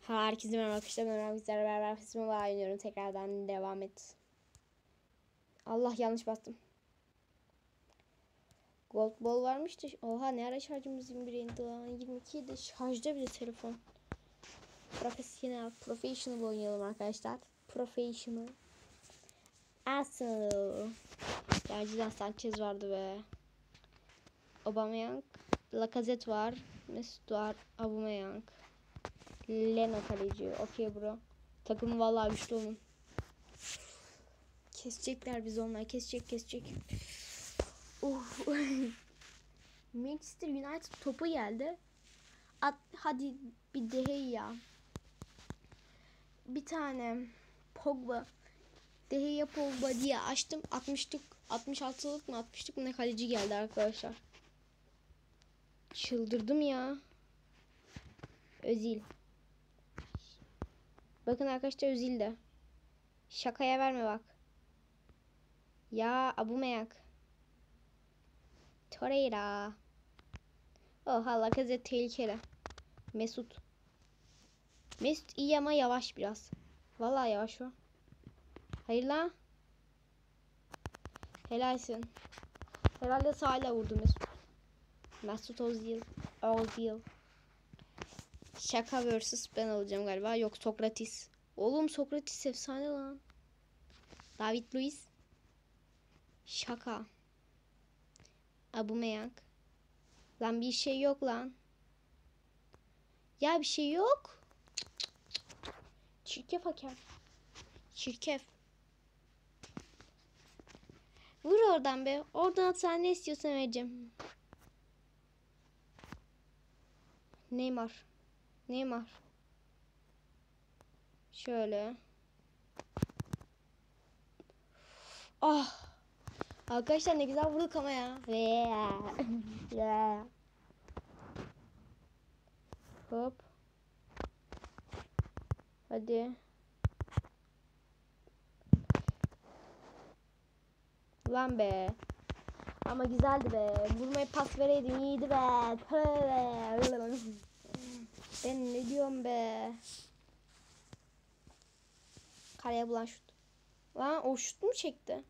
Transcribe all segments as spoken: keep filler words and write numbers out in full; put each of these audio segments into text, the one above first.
Herkese merhaba arkadaşlar. Merhaba bizlerle beraber Fısma'la oynuyorum. Tekrardan devam et. Allah, yanlış bastım. Gold ball varmıştı. Oha, ne ara şarjımız yirmi bir indi lan. yirmi iki de şarjda bile telefon. Profesyonel, professional oynayalım arkadaşlar. Professional. Arsenal. Gerçekten Sanchez vardı be. Aubameyang. Lacazette var. Mesut var. Aubameyang. Leno kaleci. Okey bro. Takım vallahi güçlü onun. Kesecekler biz, onlar kesecek kesecek. Oh. Manchester United topu geldi. At, hadi bir De Gea. Bir tane Pogba. De Gea Pogba diye açtım. altmışlık altmış altılık mı altmışlık mı ne kaleci geldi arkadaşlar. Çıldırdım ya. Özil. Bakın arkadaşlar, Özil de. Şakaya verme bak. Ya Aubameyang. Torreira. Oha, Lacazette tehlikeli. Mesut. Mesut iyi ama yavaş biraz. Vallahi yavaş o. Hayır lan. Helalsin. Herhalde sahile vurdu Mesut. Mesut Özil. Özil. Şaka versus ben alacağım galiba. Yok, Sokratis. Oğlum Sokratis efsane lan. David Luiz. Şaka. Aubameyang. Lan bir şey yok lan. Ya bir şey yok. Çirkef hakem. Çirkef. Vur oradan be. Oradan atsan ne istiyorsan vereceğim. Neymar. Neymar. Şöyle. Ah. Arkadaşlar ne güzel vurduk ama ya. Hop. Hadi. Lan be. Ama güzeldi be. Vurmayı pas vereydim iyiydi be. Tövbe. Ben ne diyorum be. Kaleye bulan şut. Lan o şut mu çekti?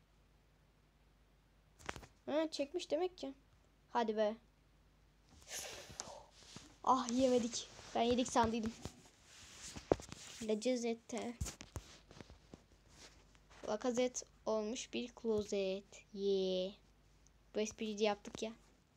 Ha, çekmiş demek ki. Hadi be. Ah, yemedik. Ben yedik sandıydım. Lacazette. Lacazette olmuş bir klozet. Ye. Yeah. Bu espriyi de yaptık ya.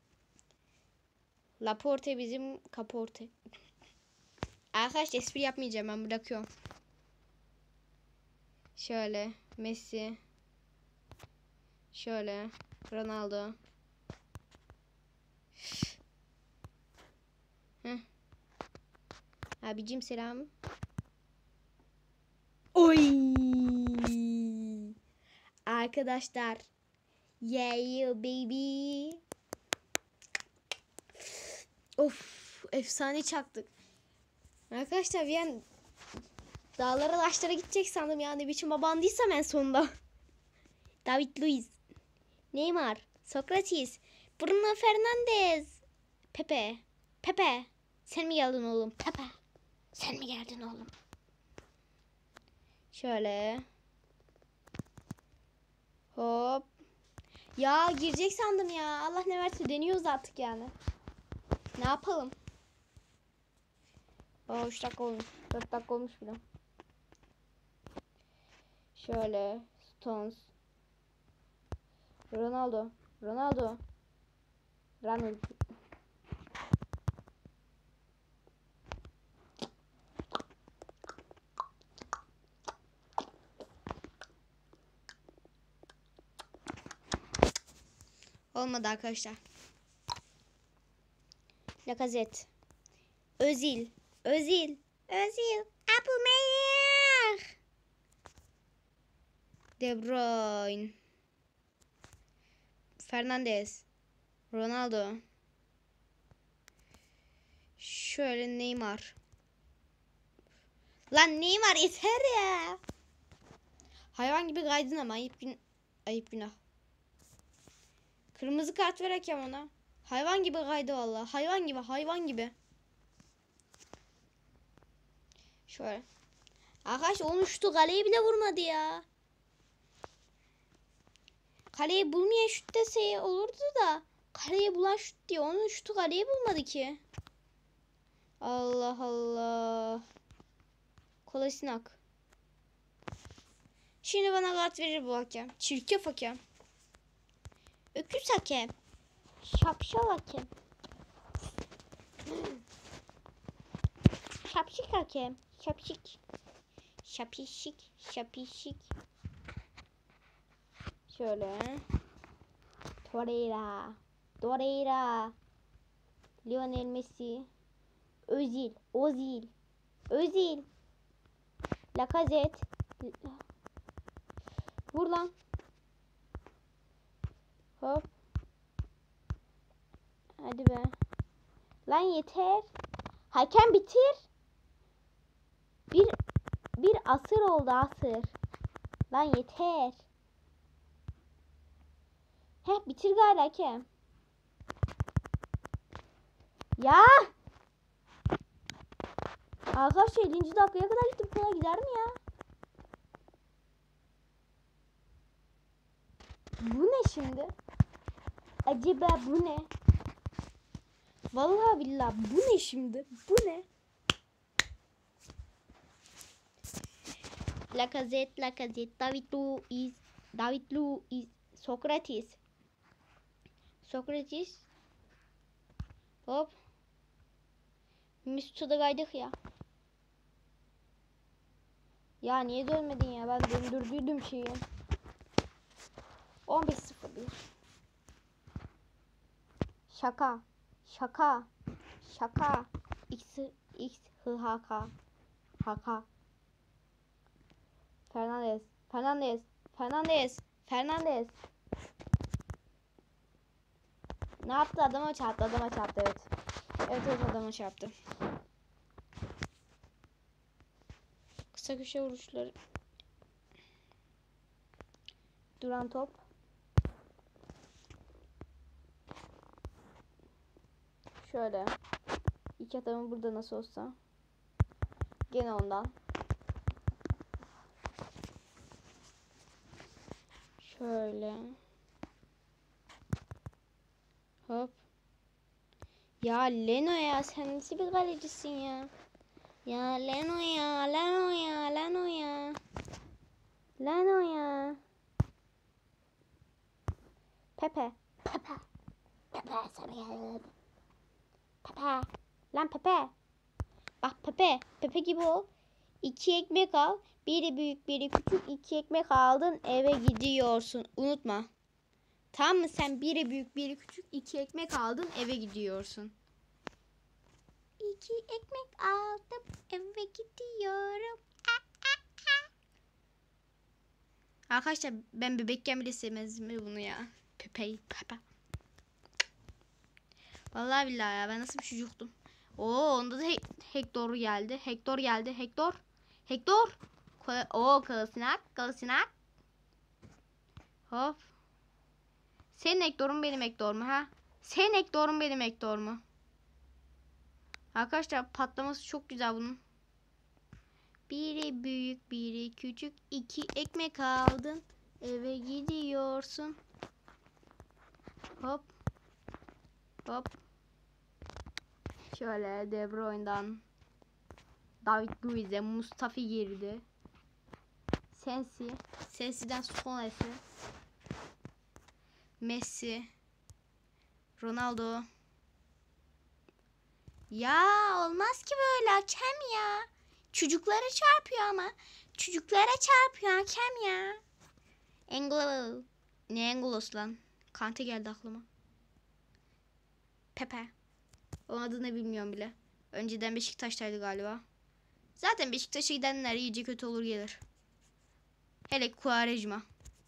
Laporte bizim kaporte. Arkadaşlar espri yapmayacağım, ben bırakıyorum. Şöyle Messi. Şöyle Ronaldo. Heh. Abicim selam. Oy. Arkadaşlar. Yeah baby. Of, efsane çaktık. Arkadaşlar bir an dağlara taşlara gidecek sandım ya, ne biçim abandıysam en sonunda. David Luiz. Neymar. Sokratis. Bruno Fernandes. Pepe. Pepe. Sen mi geldin oğlum? Pepe. Sen mi geldin oğlum? Şöyle. Hop. Ya girecek sandım ya. Allah ne verse deniyoruz artık yani. Ne yapalım? Aa, üç dakika olmuş. dört dakika olmuş bile. Şöyle. Stones. Ronaldo. Ronaldo. Ronaldo. Olmadı arkadaşlar. Lacazette. Özil. Özil. Özil. Aubameyang. De Bruyne. Fernandes. Ronaldo. Şöyle Neymar. Lan Neymar yeter ya. Hayvan gibi kaydın ama ayıp gün ayıp günah. Kırmızı kart ver hakem ona. Hayvan gibi kaydı vallahi. Hayvan gibi, hayvan gibi. Şöyle. Arkadaş onun şutu kaleye bile vurmadı ya. Kaleyi bulmayan şut dese olurdu da. Kaleyi bulan şut diye. Onun şutu kaleyi bulmadı ki. Allah Allah. Kolasinak. Şimdi bana kart verir bu hakem. Çirkef hakem. Öküz hakem. Şapşal hakem. Şapşik hakem. Şapşik. Şapişik. Şapişik. Şöyle. Torreira. Torreira. Lionel Messi. Özil. Ozil. Özil. Lacazette. Vur lan. Hop. Hadi be. Lan yeter. Hakem bitir. Bir bir asır oldu asır. Lan yeter. Heh bitir galiba hakem. Ya. Arkadaşlar ellinci dakikaya kadar gittim. Bu kadar gider mi ya? Bu ne şimdi? Acaba bu ne? Vallahi billahi bu ne şimdi? Bu ne? Lacazette, Lacazette, David Luiz, David Luiz, Sokratis. Sokratis. Hop. Mesut'a kaydık ya. Ya niye dönmedin ya? Ben döndürdüydüm şeyi. on beş sıfır bir. Şaka. Şaka. Şaka. X X H H K. Haka. Fernandez. Fernandez. Fernandez. Fernandez. Ne yaptı? Adama çarptı. Adama çarptı evet. Evet evet adama çarptı. Kısa köşe vuruşları. Duran top. Şöyle. İki adamın burada nasıl olsa. Gene ondan. Şöyle. Hop. Ya Leno ya sen nasıl bir kalecisin ya? Ya Leno ya, Leno ya, Leno ya. Leno ya. Pepe. Pepe. Pepe sana geldi. Pepe. Lan Pepe. Bak Pepe. Pepe gibi ol. İki ekmek al. Biri büyük biri küçük. İki ekmek aldın eve gidiyorsun. Unutma. Tamam mı? Sen biri büyük biri küçük. İki ekmek aldın eve gidiyorsun. İki ekmek aldım eve gidiyorum. Arkadaşlar ben bebekken bile sevmezdim bunu ya. Pepe'yi Pepe. Vallahi billahi ya ben nasıl bir çocuktum. Oo onda da He Hector geldi. Hector geldi. Hector. Hector. Oo Kalasinak. Kalasinak. Hop. Senin Hector'un benim Hector mu ha? Senin Hector'un benim Hector mu? Arkadaşlar patlaması çok güzel bunun. Biri büyük biri küçük. İki ekmek aldın. Eve gidiyorsun. Hop. Hop. Şöyle De Bruyne'dan David Luiz'e Mustafa girdi. Sensi. Sensi'den sonrası. Messi. Ronaldo. Ya olmaz ki böyle hakem ya. Çocuklara çarpıyor ama. Çocuklara çarpıyor hakem ya. Engolo. Ne Engolos lan? Kante geldi aklıma. Pepe. Onun adını bilmiyorum bile. Önceden Beşiktaş'taydı galiba. Zaten Beşiktaş'a gidenler iyice kötü olur gelir. Hele Quaresma.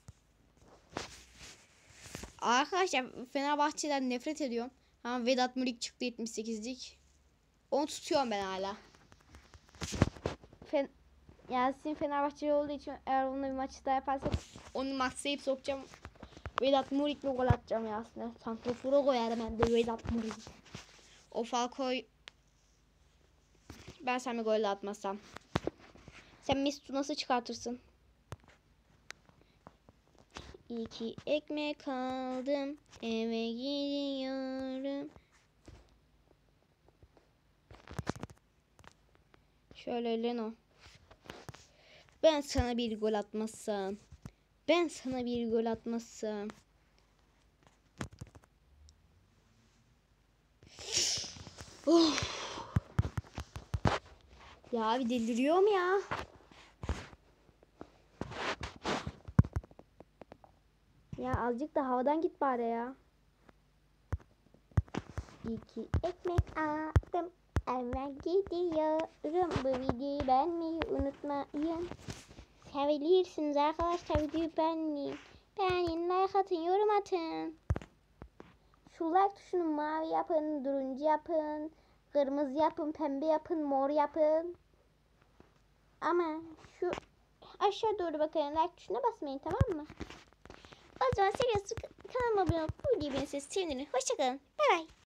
Arkadaşlar Fenerbahçe'den nefret ediyorum. Ama Vedat Muriç çıktı yetmiş sekizlik. Onu tutuyorum ben hala. Fen Yasin Fenerbahçeli olduğu için eğer onunla bir maç daha yaparsak onu maçlayıp sokacağım. Vedat Muriç'le gol atacağım Yasin'e. Santrofora koyarım ben de Vedat Muriç. O Falco'yu ben sana gol atmasam. Sen Mesut'u nasıl çıkartırsın? İki ekmek aldım. Eve gidiyorum. Şöyle Leno. Ben sana bir gol atmazsam. Ben sana bir gol atmazsam. Of. Ya abi deliriyorum ya. Ya azıcık da havadan git bari ya. İki ekmek aldım. Eve gidiyorum. Bu videoyu beğenmeyi unutmayın. Sevilirsiniz arkadaşlar, videoyu beğenmeyin. Beğenin, like atın, yorum atın. Şu like tuşunu mavi yapın, turuncu yapın, kırmızı yapın, pembe yapın, mor yapın. Ama şu aşağı doğru bakın, like tuşuna basmayın, tamam mı? O zaman seviyorsunuz, kanalıma abone olup bu videoyu beğenirseniz sevinirim. Hoşçakalın. Bay bay.